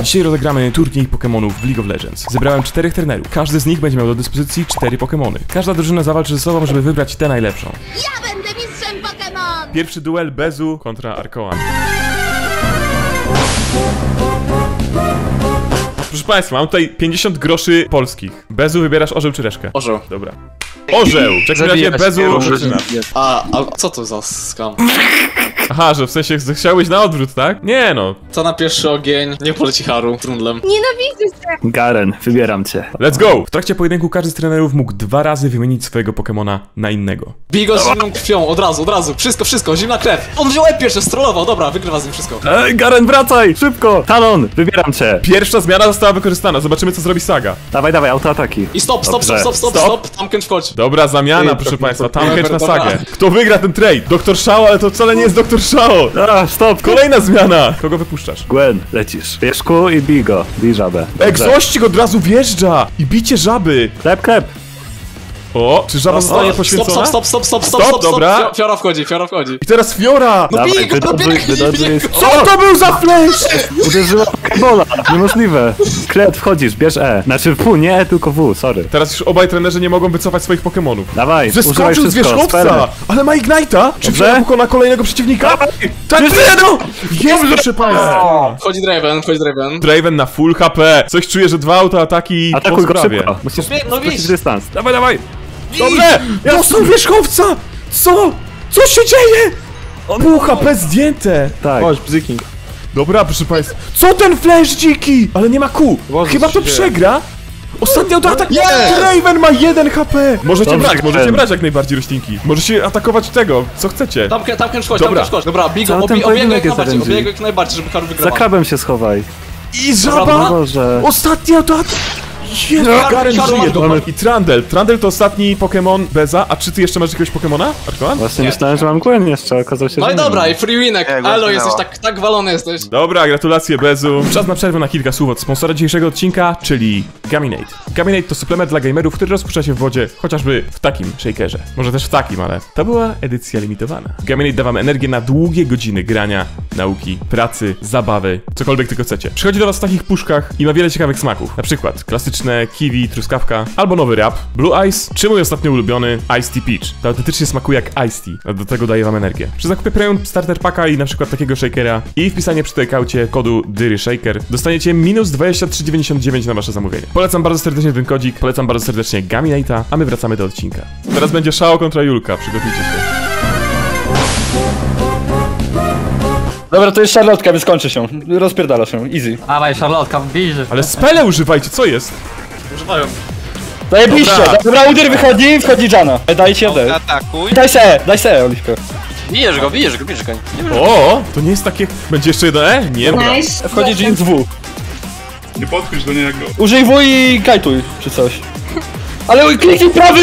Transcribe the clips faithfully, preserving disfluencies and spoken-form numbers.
Dzisiaj rozegramy turniej Pokemonów w League of Legends. Zebrałem czterech trenerów. Każdy z nich będzie miał do dyspozycji cztery Pokemony. Każda drużyna zawalczy ze sobą, żeby wybrać tę najlepszą. Ja będę mistrzem Pokemon! Pierwszy duel Bezu kontra Arkoan. Proszę państwa, mam tutaj pięćdziesiąt groszy polskich. Bezu, wybierasz orzeł czy reszkę? Orzeł. Dobra. Orzeł! W takim razie Bezu zaczyna. A, a co to za skam? Aha, że w sensie chciałbyś na odwrót, tak? Nie no. Co na pierwszy ogień? Nie poleci Haru, trundlem. Nienawidzę cię! Garen, wybieram cię. Let's go! W trakcie pojedynku każdy z trenerów mógł dwa razy wymienić swojego Pokemona na innego. Bij go z zimną krwią, od razu, od razu. Wszystko, wszystko, zimna krew. On wziął E pierwszy, strollował, dobra, wygrywa z nim wszystko. Ej, Garen, wracaj! Szybko! Talon, wybieram cię. Pierwsza zmiana została wykorzystana, zobaczymy co zrobi Saga. Dawaj, dawaj, autoataki. I stop, stop, stop, stop, stop, stop. Tamken wchodź. Dobra zamiana, Ej, proszę to- państwa, to- Tamkecz na dobra. Sagę. Kto wygra ten trade? doktor Shao, ale to wcale nie jest doktor Shao. A, stop! Kolejna zmiana! Kogo wypuszczasz? Gwen, lecisz. Bierzku i bij go. Bij żabę. Dobrze. Egzościk od razu wjeżdża! I bicie żaby! Klep, klep. O, czy żaba zostanie Stop, poświęcona? stop, stop, stop, stop, Stop, stop, dobra. stop. Fiora wchodzi, Fiora wchodzi. I teraz Fiora! No Dawaj, bij go, no wydodzuj, biegnij, wydodzuj. biegnij. Co to był za flash? Uderzyła Pokebola. Niemożliwe. Klep, wchodzisz, bierz E. Znaczy W, nie E, tylko W, sorry. Teraz już obaj trenerzy nie mogą wycofać swoich Pokemonów. Dawaj, używaj Zeskoczył z wszystko. wierzchowca! Sferę. Ale ma Ignite'a! Czy Dobrze? Fiora pokona kolejnego przeciwnika? Tak, nie no! Jest, proszę państwa! Wchodzi Draven, wchodzi Draven. Draven na full H P. Coś czuję, że dwa autoataki po Atakuj go sprawie. szybko. Musisz Bie- no skrócić wiesz. dystans. Dawaj, dawaj! Dobrze! Dostał wierzchowca! Co? Co się dzieje? Pół H P zdjęte! Tak. Chodź, bzyking. Dobra, proszę państwa. Co ten flash dziki? Ale nie ma kół. Boże, Chyba co to się dzieje? przegra. Ostatni autoatak! Nie! Draven ma jeden H P! Możecie Dobrze, brać, możecie Gwen. brać jak najbardziej roślinki. Możecie atakować tego, co chcecie. Tamken, Tamken wchodź, Dobra. Tamken wchodź. Dobra, bij go, Ale ten obi- obiegaj pojedynek jak jest najbardziej, R N G. obiegaj jak najbardziej, żeby Haru Za wygrał. krabem się schowaj. I Dobra, żaba! Boże. Ostatni autoatak! Jezu, Karol, Garen Karol, żyje, masz go, dobra. masz. I Trundle. Trundle to ostatni Pokémon Beza, a czy ty jeszcze masz jakiegoś Pokemona, Arkoan? Właśnie myślałem, że mam Gwen jeszcze, okazało się, No że i nie dobra, mam. i free winek. Nie, go Elo, zginęło. jesteś tak, tak walony jesteś. Dobra, gratulacje Bezu. Czas na przerwę na kilka słów od sponsora dzisiejszego odcinka, czyli Gaminate. Gaminate to suplement dla gamerów, który rozpuszcza się w wodzie, chociażby w takim shakerze. Może też w takim, ale to była edycja limitowana. Gaminate da wam energię na długie godziny grania, nauki, pracy, zabawy, cokolwiek tylko chcecie. Przychodzi do was w takich puszkach i ma wiele ciekawych smaków. Na przykład klasyczne kiwi, truskawka, albo nowy rap, Blue Ice, czy mój ostatnio ulubiony Ice Tea Peach. To autentycznie smakuje jak Ice Tea, a do tego daje wam energię. Przy zakupie premium starter packa i na przykład takiego shakera i wpisanie przy tej kaucie kodu DYRYSHAKER dostaniecie minus dwadzieścia trzy dziewięćdziesiąt dziewięć na wasze zamówienie. Polecam bardzo serdecznie ten kodzik, polecam bardzo serdecznie Gaminate'a, a my wracamy do odcinka. Teraz będzie Shao kontra Julka, przygotujcie się. Dobra, to jest szarlotka, więc kończy się. Rozpierdala się, easy. Dawaj, Charlotka, bliżej. Ale spele używajcie, co jest? Używają. Zajebiście! Dobra. Dobra, uder wychodzi, wchodzi Jana. Dajcie D. Atakuj. Daj se, daj se, Oliwkę. Bijesz go, bijesz go, bijesz go. Nie wiem. O, to nie jest takie... Będzie jeszcze jeden E? Nie, dobra. Nice. Wchodzi Jin z W. Nie podchodź do niego. Użyj W i kajtuj, czy coś. Ale kliknij prawy!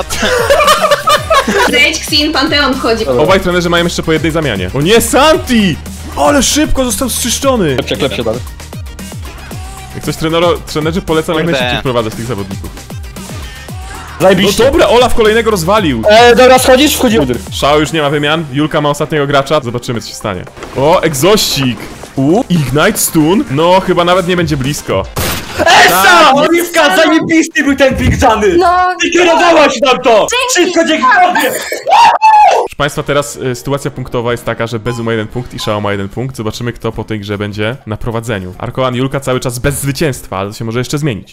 Zejdź, Xin, Panteon wchodzi. Obaj trenerzy mają jeszcze po jednej zamianie. O nie, Santi! Ale szybko został zczyszczony! Klep się, klep się dalej. Jak coś trenero, trenerzy polecam jak Kurde. najszybciej wprowadzać tych zawodników. No Zajebiście. dobra, Olaf kolejnego rozwalił. E, dobra, schodzisz, wchodzi uder. Shao już nie ma wymian, Julka ma ostatniego gracza, zobaczymy co się stanie. O, egzościk! U, Ignite Stun? No, chyba nawet nie będzie blisko. Esa! Oliwka, zajebisty był ten pik Jany! No, Ty kierowałaś nam to! Dzięki. Wszystko dzięki tobie! Proszę państwa, teraz y, sytuacja punktowa jest taka, że Bezu ma jeden punkt i Shao ma jeden punkt. Zobaczymy kto po tej grze będzie na prowadzeniu. Arkoan, Julka cały czas bez zwycięstwa, ale to się może jeszcze zmienić.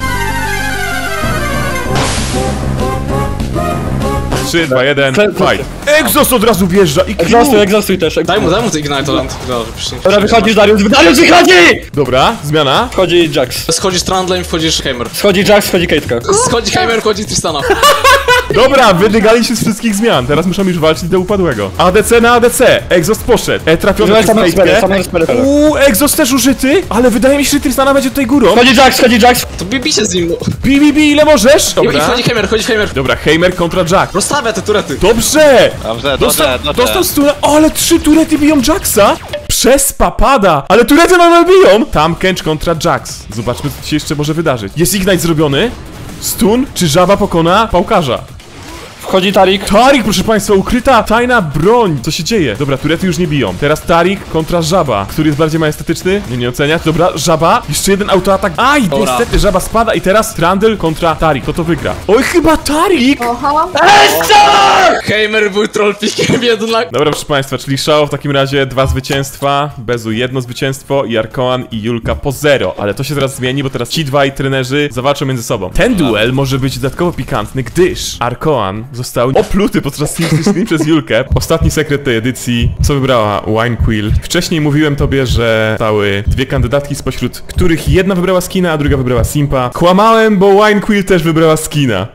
trzy, dwa, jeden, fight! Exos od razu wjeżdża i Egzostuj, Q! egzostuj też. Daj mu, daj mu ty Ignite Land. Dobra, przecież- Dobra, wychodzisz Darius, Darius wychodzi! Dobra, zmiana. Wchodzi Jax. Schodzisz Trundlem i wchodzisz Heimer. Schodzi Jax, wchodzi Kate'ka. Schodzi Heimer, wchodzi Tristana. Dobra, wydygali się z wszystkich zmian. Teraz muszą już walczyć do upadłego. A D C na A D C. Exhaust poszedł. E, trafiony Używaj przez same spele, Kate'kę. same spele. Uuu, Exhaust też użyty, ale wydaje mi się, że Tristana będzie tutaj górą. Wchodzi Jax, wchodzi Jax. To bij się z nim, no. Bi, bi, bi, ile możesz? I, I Dobra. wchodzi Heimer, wchodzi Heimer. Dobra, Heimer kontra Jack. Rozstawia te turety. Dobrze! Dobrze, Dostał, dobrze, dobrze. dostał stuna. O, ale trzy turety biją Jacksa! Przez papada! Ale turety nadal biją! Tam Kench kontra Jax. Zobaczmy, co się jeszcze może wydarzyć. Jest Ignite zrobiony. Stun, czy żaba pokona pałkarza? Wchodzi Tarik. Tarik, proszę państwa, ukryta tajna broń. Co się dzieje? Dobra, turety już nie biją. Teraz Tarik kontra Żaba. Który jest bardziej majestetyczny? Nie, nie oceniać. Dobra, Żaba. Jeszcze jeden autoatak. Aj, Dobra. niestety Żaba spada i teraz Trundle kontra Tarik. Kto to wygra? Oj, chyba Tarik! Oho. Heimer był trollpikiem jednak. Dobra, proszę państwa, czyli show w takim razie dwa zwycięstwa, Bezu jedno zwycięstwo i Arkoan i Julka po zero. Ale to się zaraz zmieni, bo teraz ci dwaj trenerzy zawalczą między sobą. Ten duel może być dodatkowo pikantny, gdyż Arkoan został opluty podczas stream przez Julkę. Ostatni sekret tej edycji, co wybrała Wine Quill. Wcześniej mówiłem tobie, że stały dwie kandydatki, spośród których jedna wybrała skina, a druga wybrała simpa. Kłamałem, bo Wine Quill też wybrała skina.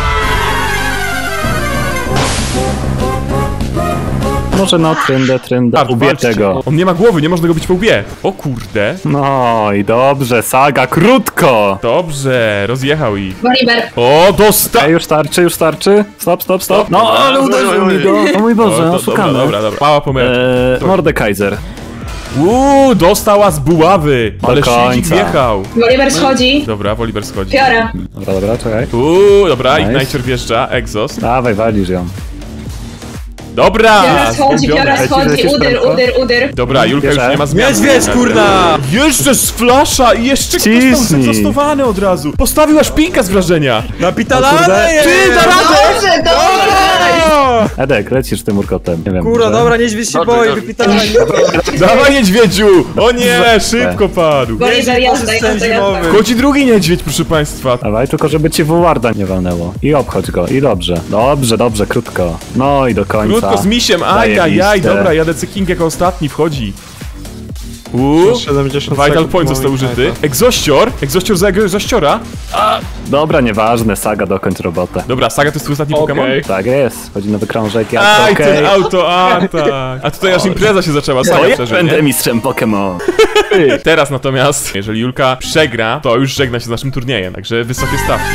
Może no, tryndę, tryndę, A, ubiję walczcie. tego. On nie ma głowy, nie można go bić po łbie. O kurde. No i dobrze, Saga, krótko! Dobrze, rozjechał ich. Woliber. O, dosta... Ej, już starczy, już starczy? Stop, stop, stop. No, ale uderzył mi go. O mój Boże, O, to, oszukany. dobra, dobra, dobra. Mała pomyłka. Eee, Mordekaiser. Uuu, dostała z buławy. Ale Do Shidzik końca. wjechał. Woliber schodzi. Dobra, Woliber schodzi. Fiora. Dobra, dobra, czekaj. Uuu, dobra, Nice. Igniter wjeżdża, Exhaust. Dawaj, walisz ją. Dobra, Fiora schodzi, zgłębione. Fiora schodzi. Lecisz Udyr, prędko? udyr, udyr. Dobra, Julka już Bierze. nie ma zmian. Niedźwiedź, kurna! Jeszcze z flasza i jeszcze ktoś tam Cisnij. zastosowany od razu. Postawił aż pinka z wrażenia. Napitalane jest! Ty, da radę! Dobrze, dobrze. Edek, lecisz tym urkotem. Nie wiem. Kurwa, może- dobra, niedźwiedź się boi, wypitalanie. Dawaj niedźwiedziu! O nie, szybko padł. Woliber, jazda, System jazda, jazda. zimowy. Wchodzi drugi niedźwiedź, proszę państwa. Dawaj, tylko żeby ci Warda nie walnęło. I obchodź go, i dobrze. Dobrze, dobrze, krótko. No i do końca. Krótko z misiem, ajajaj, Zajebiste. dobra, jadę King jako ostatni wchodzi. Uuu, siedemdziesiąt Vital sekund Point został moich użyty. Egzościor? Egzościor za egzościora? Dobra, nieważne, Saga, dokończ robotę. Dobra, Saga to jest twój ostatni Pokémon? Tak jest, chodzi nowy krążek, ja Aj, okej. ten autoatak! A tutaj aż impreza się zaczęła, To Saga ja przeżył, będę nie? mistrzem Pokémon. Teraz natomiast, jeżeli Julka przegra, to już żegna się z naszym turniejem, także wysokie stawki.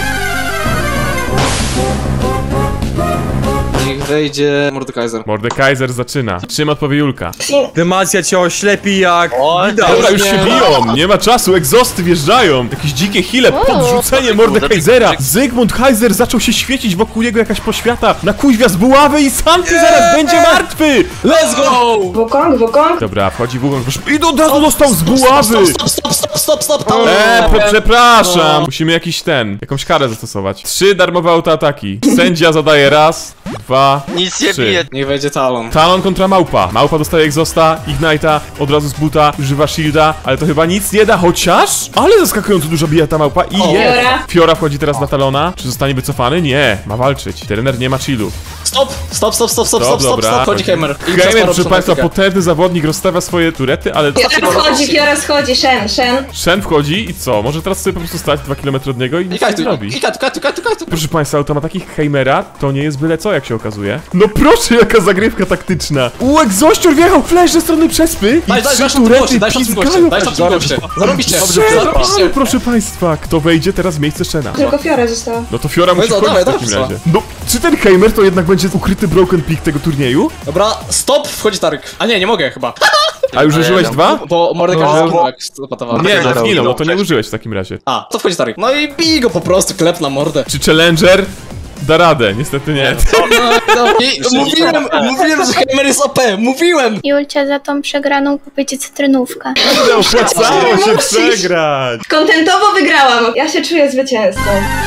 Niech wejdzie Mordekaiser. Mordekaiser zaczyna. Czym odpowie Julka? Dymacja cię oślepi jak... widać. Dobra, już się biją, nie ma czasu, egzosty wjeżdżają. Jakieś dzikie hile, podrzucenie Mordekaiser'a. Zygmunt Heiser zaczął się świecić, wokół niego jakaś poświata. Na kuźwia z buławy i Santy zaraz będzie martwy! Let's go! Wukong, Wukong. Dobra, wchodzi Wukong, proszę. I od razu dostał z buławy! Stop, stop, stop, stop, stop, tam! Eee, pre- przepraszam! Musimy jakiś ten, jakąś karę zastosować. Trzy darmowe autoataki. Sędzia zadaje raz, dwa, Nic nie trzy. bije. Niech wejdzie Talon. Talon kontra Małpa. Małpa dostaje Exhausta, Ignite'a, od razu z buta, używa shielda, ale to chyba nic nie da, chociaż... Ale zaskakująco dużo bije ta Małpa i O. jest! Fiora. Fiora wchodzi teraz na Talona. Czy zostanie wycofany? Nie, ma walczyć. Trener nie ma chillu. Stop, stop, stop, stop, stop, stop, stop, dobra. stop, chodzi Heimer. I Heimer, przez proszę parę państwa, przed potężny zawodnik, rozstawia swoje turety, ale... Fiora schodzi, Fiora schodzi. Shen, Shen. Shen wchodzi i co? Może teraz sobie po prostu stać dwa kilometry od niego i nic Klikaj nie tu, zrobi. klikaj tu, klikaj tu, klikaj tu. Proszę państwa, automataki Heimera to nie jest byle co, jak się okazuje. No proszę, jaka zagrywka taktyczna. U, egzościor wjechał flash ze strony przespy i Daj, daj, trzy daj szat w turety goście, daj szat w goście, pizgają. daj szat w goście. Zarobiście, Ale zarobiście. proszę państwa, kto wejdzie teraz w miejsce Shena? Tylko Fiora została. No to Fiora musi No, wchodzić dawaj, w takim dawaj, razie. No, czy ten Heimer to jednak będzie ukryty broken pick tego turnieju? Dobra, stop, wchodzi Taryk. A nie, nie mogę chyba. A już użyłeś dwa? Bo Mordekaiser No. tak zapatowałem. Nie, no zginął, zginął, no to nie wcześniej. użyłeś w takim razie. A, to wchodzi Taryk. No i bij go po prostu, klep na mordę. Czy Challenger da radę? Niestety nie. I mówiłem, mówiłem, że Heimer jest O P, mówiłem! Julcia za tą przegraną kupicie cytrynówkę. Opłacało się przegrać! Kontentowo wygrałam. Ja się czuję zwycięzcą.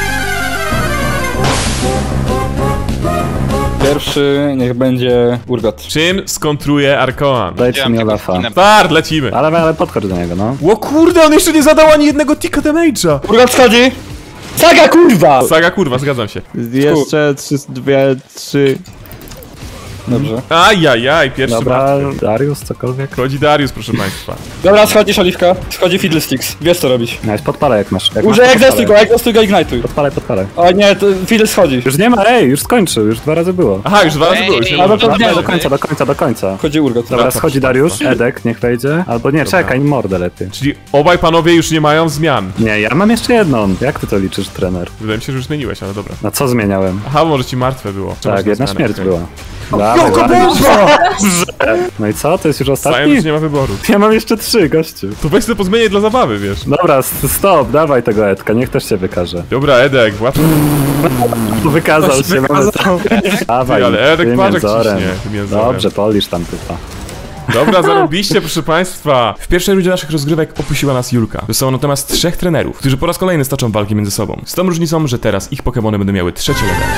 Pierwszy niech będzie Urgot. Czym skontruje Arkoan? Dajcie mi Olafa. Start, lecimy. Ale, ale podchodź do niego, no. O kurde, on jeszcze nie zadał ani jednego ticka damage'a. Urgot schodzi! Saga, kurwa! Saga kurwa, zgadzam się. Jeszcze trzy, dwie, trzy... Dobrze. Ajajaj, pierwszy Dobra, martwy. Darius, cokolwiek. Chodzi Darius, proszę państwa. Dobra, schodzisz Oliwka. Schodzi Fiddlesticks. Wiesz co robić. No jest podpalaj jak masz. Jak Użyj masz, egzestuj go, podpalaj. egzestuj go, ignituj. Podpalaj, podpalaj. O nie, to Fiddle schodzi. Już nie ma, ej, już skończył, już dwa razy było. Aha, już dwa razy było, już nie Albo może. to Nie, nie, do końca, do końca, do końca. Chodzi Urgot. Dobra, Dobra, schodzi Dariusz, Edek, niech wejdzie. Albo nie, czekaj, mordę lepiej. Czyli obaj panowie już nie mają zmian. Nie, ja mam jeszcze jedną. Jak ty to liczysz, trener? Wydaje mi się, że już zmieniłeś, ale dobra. Na co zmieniałem? Aha, bo może ci martwe było. Czy masz Tak, na jedna zmianę? śmierć Okej. była. Dawaj, dawaj. No i co? To jest już Sajem ostatni? już nie ma wyboru. Ja mam jeszcze trzy, gościu. To weź sobie pozmienię dla zabawy, wiesz. Dobra, s- stop, dawaj tego Edka, niech też się wykaże. Dobra, Edek, łatwo. Wykazał się, mamy to. Dawaj, ale Edek tym patrz, jak jęzorem. ciśnie, tym jęzorem. Dobrze, polisz tam typa. Dobra, zarobiście, proszę państwa. W pierwszej rundzie naszych rozgrywek opuściła nas Julka. Zostało natomiast trzech trenerów, którzy po raz kolejny stoczą walki między sobą. Z tą różnicą, że teraz ich Pokemony będą miały trzecie levele.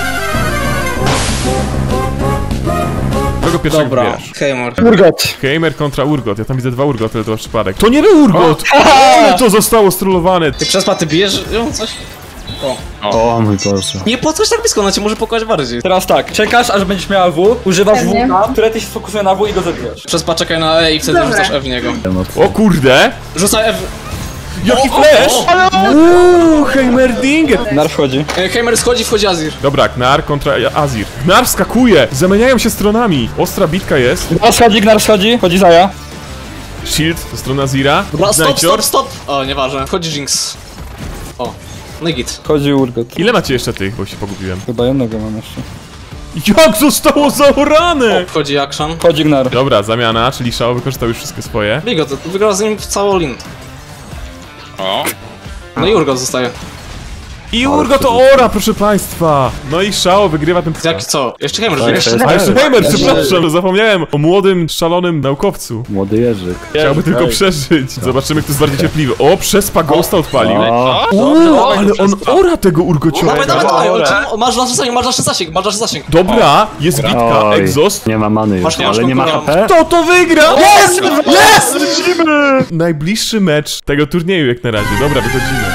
Kogo pierwszego Dobra. wybierasz? Hejmor. Urgot. Heimer kontra Urgot. Ja tam widzę dwa Urgoty, ale to przypadek. To nie był Urgot! Ale to zostało strollowane. Ty przez paty bijesz ją coś? O mój Boże. Nie podchodź tak blisko, ona cię może pokołać bardziej. Teraz tak, czekasz aż będziesz miała W, używasz Pewnie. W na, które ty się sfokusuje na W i go zabijasz. Przez pat czekaj na E i wtedy Dobra. rzucasz F w niego. O kurde! Rzucaj F. Jaki O, o, flash! o, Uuu, Heimerding! Nar wchodzi. E, Heimer schodzi, wchodzi Azir. Dobra, Gnar kontra Azir. Gnar wskakuje! Zamieniają się stronami. Ostra bitka jest. Gnar schodzi, Gnar schodzi, chodzi Zaja. Shield to strona Azira. Dobra, stop, Znajcior. stop, stop! O, nieważne. Wchodzi Jinx. O, no i git. Chodzi Urgot. Ile macie jeszcze tych, bo się pogubiłem? Chyba jednego mam jeszcze. Jak zostało zaorane! Wchodzi Akshan. Chodzi Gnar. Dobra, zamiana, czyli Shao wykorzystał już wszystkie swoje. Bigo, to wygrał z nim w całą lin. O. No i Urgot zostaje. I Urgot to ora, proszę państwa! No i Shao wygrywa ten... Jak co? Jeszcze Heimer Tak, żyje. to jest A jeszcze Heimer. Heimer, przepraszam, zapomniałem o młodym, szalonym naukowcu. Młody Jerzyk. Chciałby tylko przeżyć. Zobaczymy, kto jest bardziej cierpliwy. O, przespa Ghosta odpalił. O, Uuu, ale on ora tego Urgociora. Dawaj, dawaj, dawaj! o, czemu- Masz dalszy zasięg, masz dalszy zasięg, masz dalszy zasięg. Dobra, jest bitka, oj, Exhaust. nie ma many już, Masz- masz ale nie ma H konkurent. P? Kto to wygra? Jest! Jest! Najbliższy mecz tego turnieju jak na razie. Dobra, wychodzimy.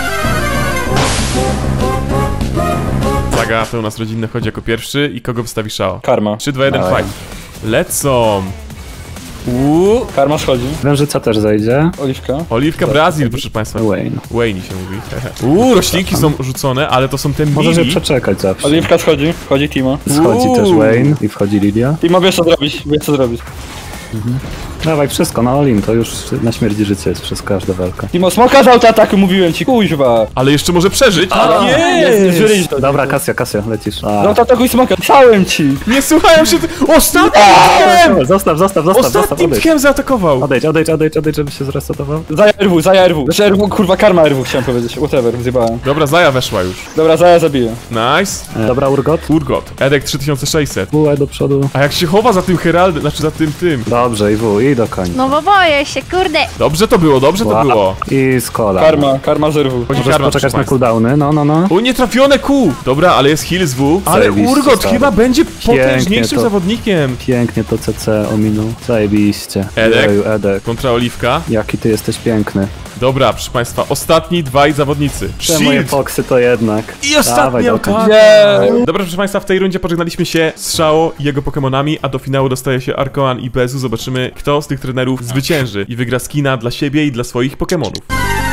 Saga to u nas rodzinne chodzi jako pierwszy i kogo wstawi Shao? Karma. trzy, dwa, jeden, Dawaj. fight. Lecą. Uuu. Karma schodzi. Wężyca też zajdzie. Oliwka. Oliwka Brazil, proszę państwa. Wayne. Wayne się mówi. Uuu, roślinki są rzucone, ale to są te Możesz je mini. przeczekać zawsze. Oliwka schodzi, wchodzi Timo. Schodzi Uuu. też Wayne i wchodzi Lidia. Timo wiesz co zrobić, wiesz co zrobić. Dawaj wszystko na Olin, to już na śmierć i życie jest przez każda walka. Timo, smoka z autoataku mówiłem ci, kuźwa. Ale jeszcze może przeżyć. Nie, nie Jest! żyli to. Dobra, Kasia, Kasia, lecisz. Z A. autoatakuj smoka, pisałem ci. Nie słuchają się. Ty... Ostatnim tchem! Zostaw, zostaw, zostaw, zostaw, Ostatnim odejdź. tchem zaatakował. Odejdź, odejdź, odejdź, odejdź, żeby się zresetował. Zaja R W, Zaja R W. Znaczy R W, kurwa, karma R W chciałem powiedzieć. Whatever, zjebałem. Dobra, Zaja weszła już. Dobra, Zaja zabiję. Nice. E, Dobra, Urgot. Urgot. Edek trzy tysiące sześćset. W do przodu. A jak się chowa za tym Heraldem, znaczy za tym tym. Dobrze, i W, i do końca. No bo boję się, kurde. Dobrze to było, dobrze to Ła. było. I z kola. Karma, karma z R W. Chodzi Możesz karma, poczekać proszę na państwa. cooldowny, no, no, no. O, nietrafione kół! Dobra, ale jest heal z W. Ale Zajebiście, Urgot stary. chyba będzie potężniejszym to. zawodnikiem. Pięknie to C C ominął. Zajebiście. Edek? Jeju, Edek. Kontra Oliwka. Jaki ty jesteś piękny. Dobra, proszę państwa, ostatni dwaj zawodnicy. Te moje Shield! foksy to jednak. I ostatni Dawaj, atak. Dokan. Nie. Dobra, proszę państwa, w tej rundzie pożegnaliśmy się z Shao i jego Pokemonami, a do finału dostaje się Arkoan i Bezu. Zobaczymy, kto z tych trenerów zwycięży i wygra skina dla siebie i dla swoich Pokemonów.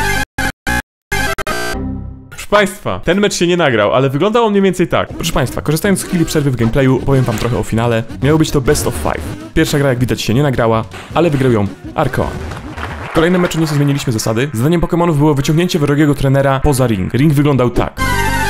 Proszę państwa, ten mecz się nie nagrał, ale wyglądał on mniej więcej tak. Proszę państwa, korzystając z chwili przerwy w gameplayu, opowiem wam trochę o finale. Miało być to best of five. Pierwsza gra, jak widać, się nie nagrała, ale wygrał ją Arkoan. W kolejnym meczu nieco zmieniliśmy zasady. Zadaniem Pokemonów było wyciągnięcie wrogiego trenera poza ring. Ring wyglądał tak.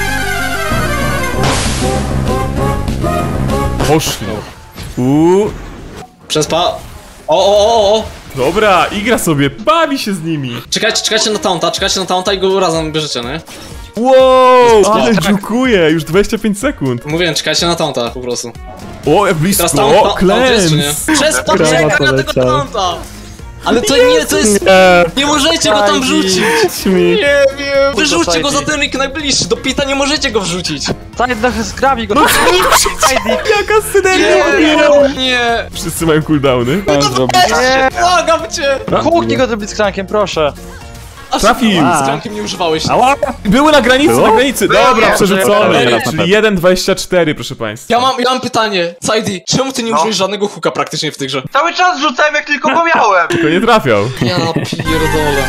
Poszli. Uuu. Przez pa... O, o, o, o! Dobra, igra sobie, bawi się z nimi. Czekajcie, czekajcie na taunta, czekajcie na taunta i go razem bierzecie, nie? Wow, ale dziękuję, już dwadzieścia pięć sekund. Mówiłem, czekajcie na taunta po prostu. O, jak blisko, Teraz taunt, o, taunt, taunt jest, czy nie? klęs. Przez pa, Krawa czekaj na tego poleciał. taunta! Ale to nie, to jest... Nie możecie go tam wrzucić! Nie wiem! Wyrzućcie go za ten ring najbliższy, do pita nie możecie go wrzucić! Zgrabi go. Jaka synergia! Nie! Nie! Wszyscy mają cooldowny. Mam zrobić. Błagam cię! Huknij go tym blitzcrankiem, proszę. Aż Trafił. Z krankiem nie używałeś. Były na granicy, Było? na granicy. Dobra, Nie, przerzucony. nie, nie. Czyli jeden dwadzieścia cztery, proszę państwa. Ja mam, ja mam pytanie, Saidi, czemu ty nie użyłeś żadnego hooka praktycznie w tej grze? Cały czas rzucałem jak tylko go miałem. Tylko nie trafiał. Ja pierdolę.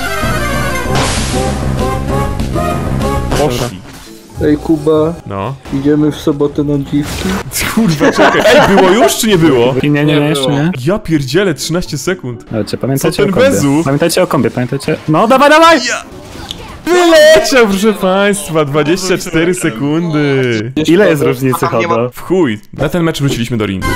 Poszli. Ej Kuba, No. idziemy w sobotę na dziwki? Kurwa, czekaj. Ej, było już czy nie było? I nie, nie, nie, jeszcze nie. Ja pierdzielę, trzynaście sekund. Chodźcie, pamiętajcie Co ten o kombie. Bezu? Pamiętajcie o kombie, pamiętajcie. No, dawaj, dawaj! Wyleciał, proszę państwa, dwadzieścia cztery sekundy. Ile jest różnicy, Tam nie ma- Hodo? W chuj. Na ten mecz wróciliśmy do ringu.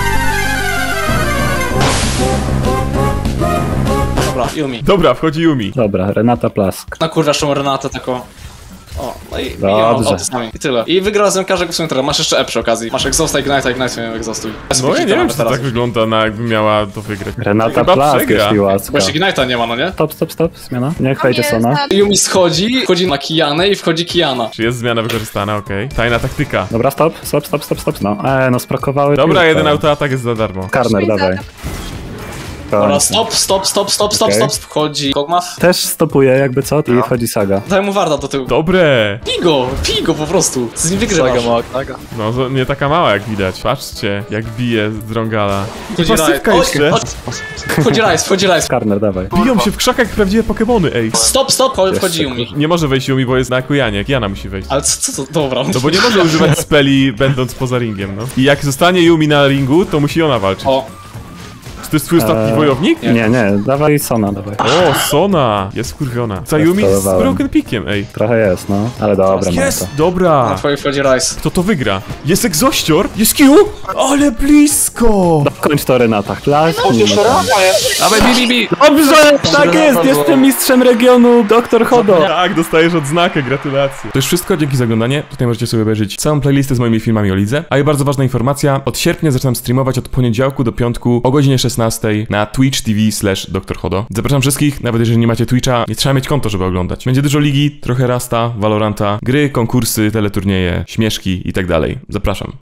Dobra, Yumi. Dobra, wchodzi Yumi. Dobra, Renata Plask. Na kurwa tą Renatę taką. O, no i Dobrze. i, o, sami. I tyle. I wygrał z nią każdego w sumie teraz. Masz jeszcze E przy okazji. Masz Exhausta, Ignite, Ignite, miałem Exhaustuj. No ja nie wiem, czy to tak wygląda, na jakby miała to wygrać. Renata Chyba Plask, przegra. jeśli łaska. Bo jeszcze Ignite'a nie ma, no nie? Stop, stop, stop, zmiana. Niech wejdzie Sona. Yumi schodzi, wchodzi na Kianę i wchodzi Kiana. Czy jest zmiana wykorzystana, okej. Tajna taktyka. Dobra, stop, stop, stop, stop, stop. No, e, no sprakowały. Dobra, piłkę. jeden autoatak jest za darmo. Karner, dawaj. Dobra, Kończę. stop, stop, stop, stop, stop, Okej. stop. Wchodzi Kog'Maw. Też stopuje jakby co i wchodzi Saga. Daj mu Warda do tyłu. Dobre! Pigo, pigo po prostu. Z nim wygrywasz. No, to nie taka mała jak widać. Patrzcie, jak bije z Drongala. Wchodzi pasywka Rise. jeszcze. Oj, Wchodzi Rise, wchodzi Rise. Karner, dawaj. Biją się w krzakach jak prawdziwe Pokemony, ej. Stop, stop, chodź, wchodzi Jeszcze, Yumi. Nie może wejść Yumi, bo jest na Kujanie. Kiana musi wejść. Ale co, co to? Dobra. No bo nie może używać speli będąc poza ringiem, no. I jak zostanie Yumi na ringu, to musi ona walczyć. O, Czy to jest twój ostatni Eee, wojownik? Nie, nie, dawaj Sona, dawaj. O, Sona! Jest wkurwiona. Za Yumi z Rozczarowałem. Broken Pickiem, ej. Trochę jest, no. Ale dobra, ma Jest! to. na Dobra! twojej wchodzi Rise. Kto to wygra? Jest Exościor? Jest Q? Ale blisko! Kończ to Renata. Plask. Dawaj, bi, bi, bi. Dobrze, tak jest, jestem mistrzem regionu, doktor Hodo. Tak, dostajesz odznakę, gratulacje. To już wszystko, dzięki za oglądanie. Tutaj możecie sobie obejrzeć całą playlistę z moimi filmami o lidze. A i bardzo ważna informacja, od sierpnia zaczynam streamować od poniedziałku do piątku o godzinie szesnastej na Twitch T V slash doktor Hodo. Zapraszam wszystkich, nawet jeżeli nie macie Twitcha, nie trzeba mieć konto, żeby oglądać. Będzie dużo ligi, trochę Rasta, Valoranta, gry, konkursy, teleturnieje, śmieszki i tak dalej. Zapraszam.